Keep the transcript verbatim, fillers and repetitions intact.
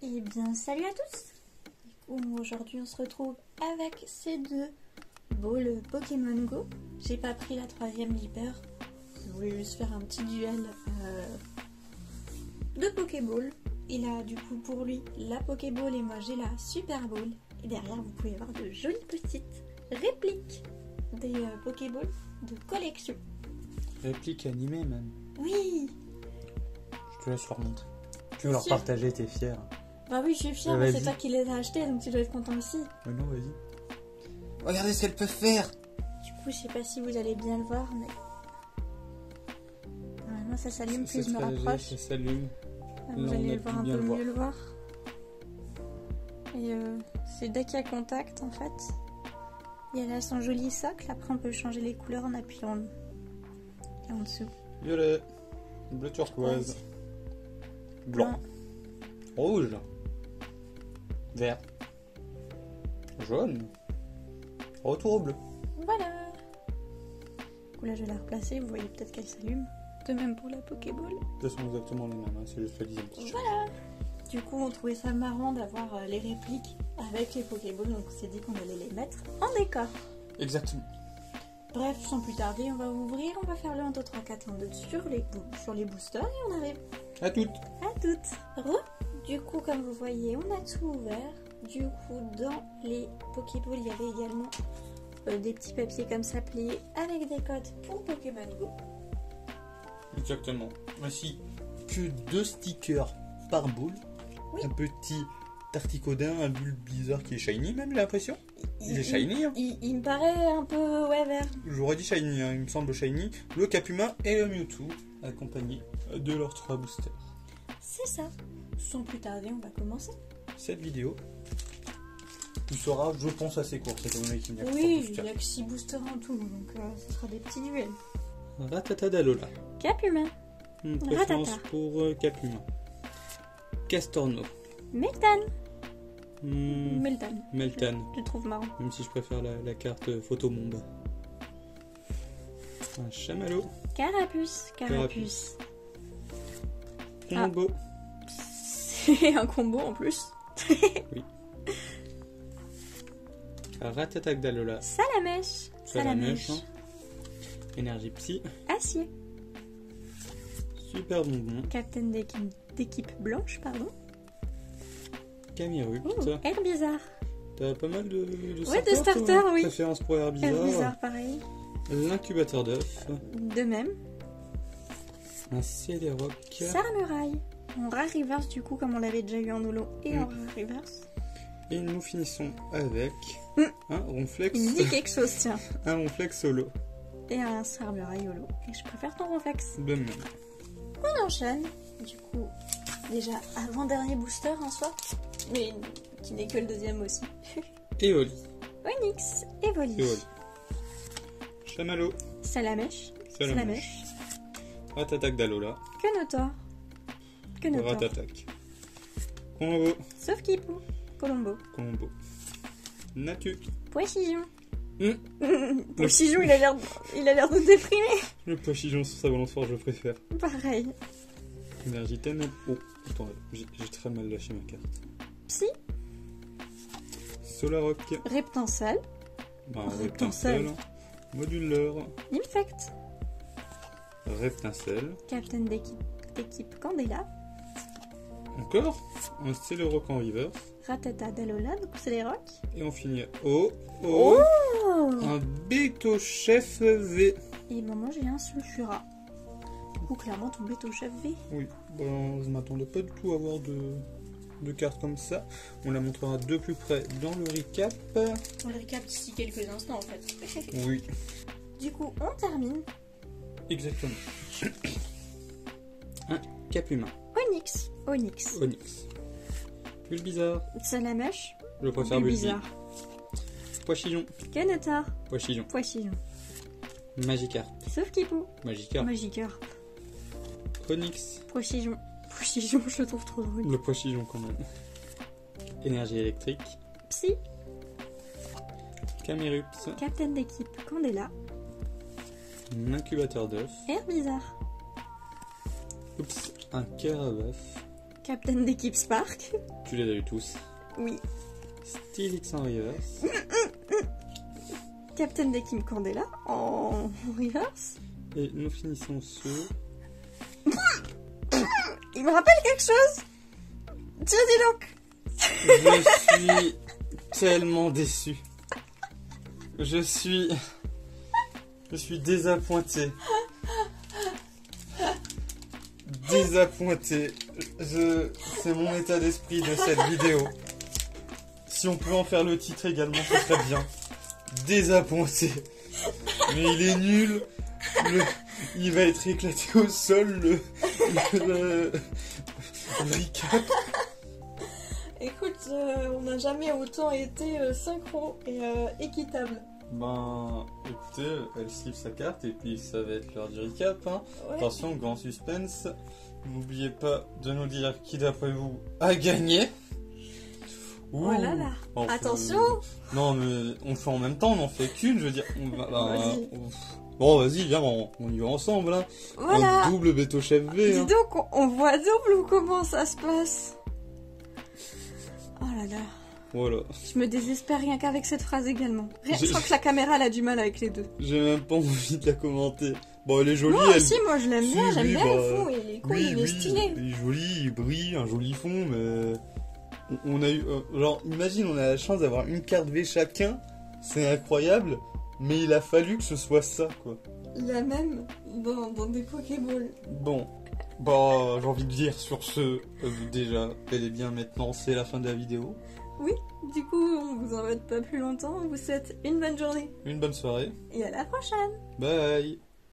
Eh bien, salut à tous. Du coup, aujourd'hui, on se retrouve avec ces deux balls Pokémon Go. J'ai pas pris la troisième Leaper. Je voulais juste faire un petit duel euh, de Pokéball. Il a du coup pour lui la Pokéball et moi j'ai la Super Ball. Et derrière, vous pouvez voir de jolies petites répliques des euh, Pokéballs de collection. Répliques animées même. Oui. Je te laisse leur montrer. Tu veux leur partager, t'es fière. Bah oui, je suis fière, Euh, mais c'est toi qui les as achetés, donc tu dois être content aussi. Mais non, vas-y. Regardez ce qu'elles peuvent faire. Du coup, je sais pas si vous allez bien le voir, mais... Normalement, ça s'allume, plus je me rapproche. Ça s'allume. Là, vous Là, allez on a le voir pu un bien peu le voir. mieux le voir. Et euh, c'est dès qu'il y a contact, en fait. Il y a là son joli socle. Après, on peut changer les couleurs en appuyant là en dessous. Violet. Bleu turquoise. Blanc. Rouge. Vert. Jaune. Retour au bleu. Voilà. Du coup, là, je vais la replacer. Vous voyez peut-être qu'elle s'allume. De même pour la Pokéball. Ce sont exactement les mêmes, hein. C'est juste la dixième petite chose. Voilà. Du coup, on trouvait ça marrant d'avoir euh, les répliques avec les Pokéballs. Donc, on s'est dit qu'on allait les mettre en décor. Exactement. Bref, sans plus tarder, on va ouvrir. On va faire le un, deux, trois, quatre, un, deux sur les, sur les boosters et on arrive. À toutes. À toutes. Re. Du coup, comme vous voyez, on a tout ouvert. Du coup, dans les Pokéballs, il y avait également euh, des petits papiers comme ça pliés avec des codes pour Pokémon Go. Exactement. Ainsi que deux stickers par boule. Oui. Un petit Tarticodin, un Bulbizarre qui est shiny même, j'ai l'impression. Il, il est shiny. Hein. Il, il me paraît un peu ouais, vert. J'aurais dit shiny, hein. Il me semble shiny. Le Capuma et le Mewtwo, accompagnés de leurs trois boosters. C'est ça. Sans plus tarder, on va commencer. Cette vidéo, tu sera, je pense, assez courte, étant donné qu'il n'y a que Oui, trois il n'y a que six boosters en tout, donc euh, ce sera des petits duels. Rattata d'Alola. Capuma. Une préférence Rattata. pour euh, Capuma. Castorno. Meltan. Hmm, Meltan. Meltan. Je, je trouve marrant. Même si je préfère la, la carte Photomombe. Un Chamallow. Carapuce. Carapuce. Combo. C'est un combo en plus. Oui. Rattata d'Alola. Salamèche. Salamèche. Hein. Énergie Psy. Acier. Super Bonbon. Captain d'équipe blanche, pardon. Camerupt. Oh, Herbizarre. T'as pas mal de, de Ouais, de starters, oui. Préférence pour Herbizarre. Herbizarre, pareil. L'incubateur d'œuf. De même. Un Céléroc. Sarmuraille. En rare reverse, du coup, comme on l'avait déjà eu en holo et Mm. en rare reverse. Et nous finissons avec Mm. un Ronflex. Il me dit quelque chose, tiens. Un Ronflex solo. Et un Sarmuraille holo. Et je préfère ton Ronflex. De même. On enchaîne. Du coup, déjà avant-dernier booster en soi. Mais qui n'est que le deuxième aussi. Et Oli. Onyx et Voli. Et Oli. Chamallow. Salamèche. Salamèche. Rattatak d'Alola. Quenotor. Quenotor. Rattatak. Combo. Sauf Kipou. Colombo. Combo. Natu. Poissillon. Mm. Poissillon, il a l'air il a l'air de déprimer. Le Pochillon sur sa balance forte, je préfère. Pareil. Énergie ténèbres. Oh, attends, j'ai j'ai très mal lâché ma carte. Psy. Solaroc. Reptancelle. Bah, Reptancelle. Reptincelle. Moduleur. Infect. Reptincelle. Captain d'équipe d'équipe Candela. Encore un Céléroc en reverse. Rattata d'Alola, donc c'est les rocs. Et on finit oh, oh, Oh. un Beto Chef V. Et ben moi j'ai un Sulfura. Du coup clairement ton Beto Chef V. Oui, bon, je m'attendais pas du tout à avoir de, de cartes comme ça. On la montrera de plus près dans le recap. On le récap d'ici quelques instants en fait. Oui, Du coup on termine. exactement. Un Capuma. Onyx. Onyx. Onyx. Bulbizarre. Salamèche. Je préfère Bulbi. Bizarre. Pochillon. Quenotor. Pochillon. Poissillon. Magikarp. Sauf Kipou. Magikarp. Magikarp. Onyx. Poissillon. Poissillon, je le trouve trop drôle. Le Pochillon quand même. Énergie électrique. Psy. Camerupt. Captain d'équipe Candela. Un incubateur d'œuf. Herbizarre. Oups, un Carabof. Captain d'équipe Spark. Tu les as eu tous. Oui. Steelix en reverse. Captain d'équipe Candela en reverse. Et nous finissons ce... Il me rappelle quelque chose. Tiens, dis donc. Je suis tellement déçu. Je suis... Je suis désappointé. Désappointé. Je... C'est mon état d'esprit de cette vidéo. Si on pouvait en faire le titre également, ce serait bien. Désappointé. Mais il est nul. Le... Il va être éclaté au sol, le... le... le recap. Écoute, euh, on n'a jamais autant été euh, synchro et euh, équitable. Ben, écoutez, elle slip sa carte et puis ça va être l'heure du recap. Hein. Ouais. Attention, grand suspense. N'oubliez pas de nous dire qui d'après vous a gagné. Ouh. Oh là là. Enfin, Attention. euh, Non, mais on le fait en même temps, on n'en fait qu'une, je veux dire. On va, ben, Vas-y. on- Bon, vas-y, viens, on, on y va ensemble. Hein. Voilà. Un double Beto Chef V. Dis Hein. donc, on, on voit double ou comment ça se passe? Oh là là. Voilà. Je me désespère rien qu'avec cette phrase également. Rien, je J'ai- crois que la caméra elle a du mal avec les deux. J'ai même pas envie de la commenter. Bon, elle est jolie, Moi elle. aussi, moi je l'aime Si, bien, j'aime oui, bien bah, le fond, il est cool, Oui, il est oui, stylé. il est joli, il brille, un joli fond, mais on- on a eu, euh, genre, imagine, on a la chance d'avoir une carte V chacun, c'est incroyable, mais il a fallu que ce soit ça, quoi. Il y a même dans, dans des Pokéballs. Bon, bah, j'ai envie de dire sur ce, euh, déjà, bel et bien maintenant, c'est la fin de la vidéo. Oui, du coup, on vous embête pas plus longtemps, on vous souhaite une bonne journée Une bonne soirée, et à la prochaine. bye.